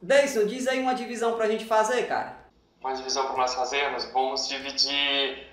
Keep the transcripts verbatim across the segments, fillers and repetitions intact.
Deison, diz aí uma divisão pra gente fazer, cara. Uma divisão para nós fazermos, vamos dividir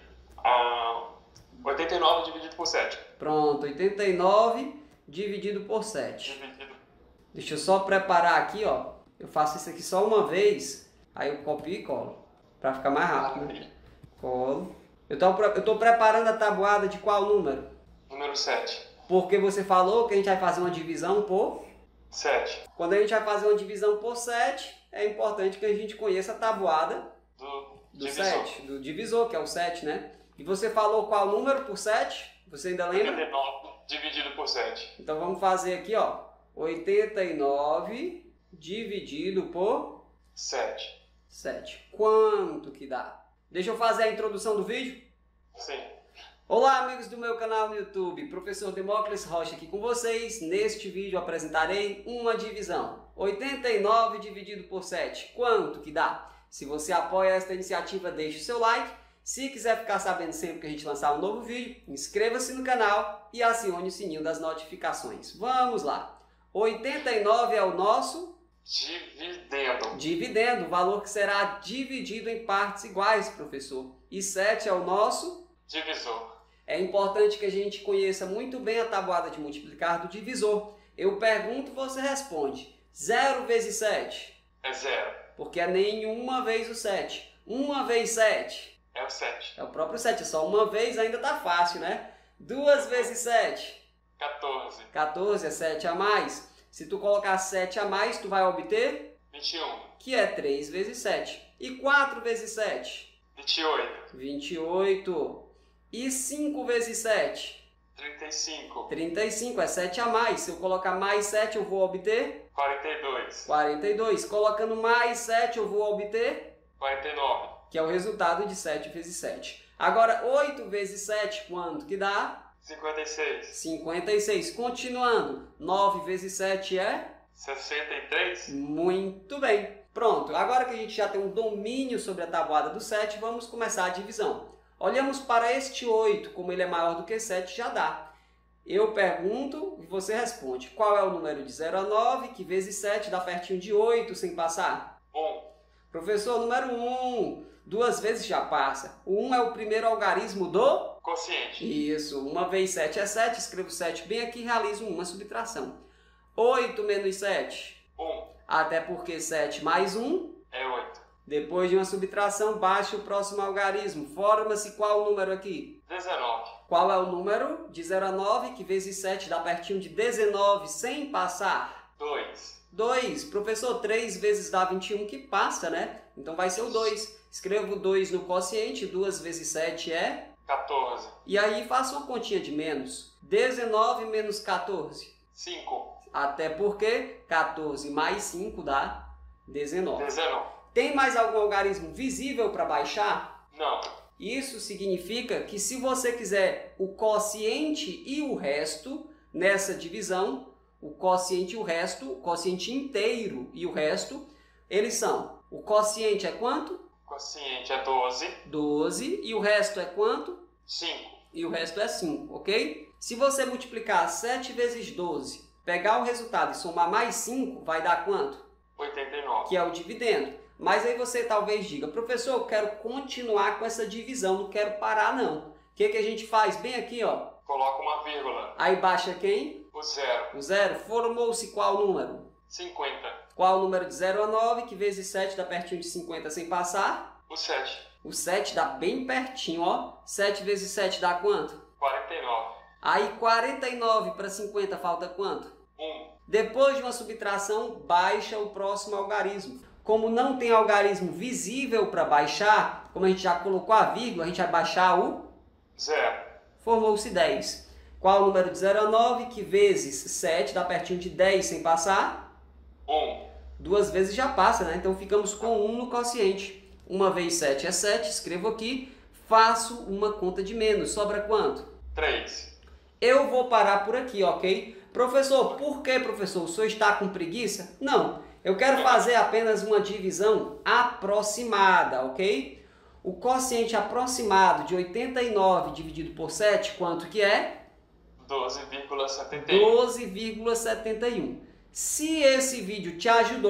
uh, oitenta e nove dividido por sete. Pronto, oitenta e nove dividido por sete. Dividido. Deixa eu só preparar aqui, ó. Eu faço isso aqui só uma vez, aí eu copio e colo, pra ficar mais rápido. Né? Colo. Eu tô, eu tô preparando a tabuada de qual número? Número sete. Porque você falou que a gente vai fazer uma divisão por... sete. Quando a gente vai fazer uma divisão por sete, é importante que a gente conheça a tabuada do, do divisor. sete, do divisor, que é o sete, né? E você falou qual número por sete? Você ainda lembra? oitenta e nove dividido por sete. Então vamos fazer aqui, ó. oitenta e nove dividido por sete. sete. Quanto que dá? Deixa eu fazer a introdução do vídeo? Sim. Olá, amigos do meu canal no YouTube. Professor Demócles Rocha aqui com vocês. Neste vídeo apresentarei uma divisão. oitenta e nove dividido por sete. Quanto que dá? Se você apoia esta iniciativa, deixe o seu like. Se quiser ficar sabendo sempre que a gente lançar um novo vídeo, inscreva-se no canal e acione o sininho das notificações. Vamos lá. oitenta e nove é o nosso dividendo. Dividendo, o valor que será dividido em partes iguais, professor. E sete é o nosso divisor. É importante que a gente conheça muito bem a tabuada de multiplicar do divisor. Eu pergunto, você responde. zero vezes sete? É zero. Porque é nenhuma vez o sete. uma vezes sete? É o sete. É o próprio sete. Só uma vez ainda tá fácil, né? duas vezes sete? quatorze. quatorze é sete a mais. Se tu colocar sete a mais, tu vai obter? vinte e um. Que é três vezes sete. E quatro vezes sete? vinte e oito. vinte e oito. E cinco vezes sete? trinta e cinco. trinta e cinco é sete a mais. Se eu colocar mais sete, eu vou obter? quarenta e dois. quarenta e dois. Colocando mais sete, eu vou obter? quarenta e nove. Que é o resultado de sete vezes sete. Agora, oito vezes sete, quanto que dá? cinquenta e seis. cinquenta e seis. Continuando, nove vezes sete é? sessenta e três. Muito bem. Pronto, agora que a gente já tem um domínio sobre a tabuada do sete, vamos começar a divisão. Olhamos para este oito, como ele é maior do que sete, já dá. Eu pergunto e você responde. Qual é o número de zero a nove, que vezes sete dá pertinho de oito sem passar? um. Professor, número um. Duas vezes já passa. O um é o primeiro algarismo do? Quociente. Isso. uma vezes sete é sete. Escrevo sete bem aqui e realizo uma subtração. oito menos sete? um. Até porque sete mais um? É oito. Depois de uma subtração, baixe o próximo algarismo. Forma-se qual número aqui? dezenove. Qual é o número de zero a nove, que vezes sete dá pertinho de dezenove sem passar? dois. dois. Professor, três vezes dá vinte e um, que passa, né? Então vai ser o dois. Escrevo dois no quociente, duas vezes sete é? quatorze. E aí faço uma continha de menos. dezenove menos quatorze. cinco. Até porque quatorze mais cinco dá dezenove. dezenove. Tem mais algum algarismo visível para baixar? Não. Isso significa que se você quiser o quociente e o resto nessa divisão, o quociente e o resto, o quociente inteiro e o resto, eles são, o quociente é quanto? O quociente é doze. doze. E o resto é quanto? cinco. E o resto é cinco, ok? Se você multiplicar sete vezes doze, pegar o resultado e somar mais cinco, vai dar quanto? oitenta e nove. Que é o dividendo. Mas aí você talvez diga, professor, eu quero continuar com essa divisão, não quero parar não. O que, que a gente faz? Bem aqui, ó. Coloca uma vírgula. Aí baixa quem? O zero. O zero. Formou-se qual número? cinquenta. Qual o número de zero a nove, que vezes sete dá pertinho de cinquenta sem passar? O sete. O sete dá bem pertinho, ó. sete vezes sete dá quanto? quarenta e nove. Aí quarenta e nove para cinquenta falta quanto? um. Depois de uma subtração, baixa o próximo algarismo. Como não tem algarismo visível para baixar, como a gente já colocou a vírgula, a gente vai baixar o zero. Formou-se dez. Qual o número de zero a nove, que vezes sete dá pertinho de dez sem passar? um. Duas vezes já passa, né? Então ficamos com um no quociente. uma vezes sete é sete, escrevo aqui, faço uma conta de menos. Sobra quanto? três. Eu vou parar por aqui, ok? Professor, por que, professor? O senhor está com preguiça? Não. Eu quero fazer apenas uma divisão aproximada, ok? O quociente aproximado de oitenta e nove dividido por sete, quanto que é? doze vírgula setenta e um. doze vírgula setenta e um. Se esse vídeo te ajudou,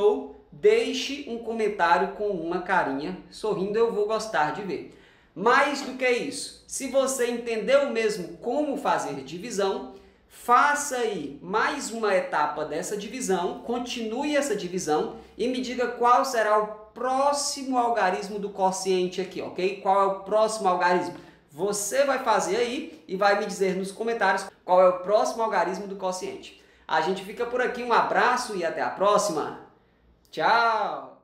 deixe um comentário com uma carinha sorrindo, eu vou gostar de ver. Mais do que isso, se você entendeu mesmo como fazer divisão, faça aí mais uma etapa dessa divisão, continue essa divisão e me diga qual será o próximo algarismo do quociente aqui, ok? Qual é o próximo algarismo? Você vai fazer aí e vai me dizer nos comentários qual é o próximo algarismo do quociente. A gente fica por aqui, um abraço e até a próxima. Tchau!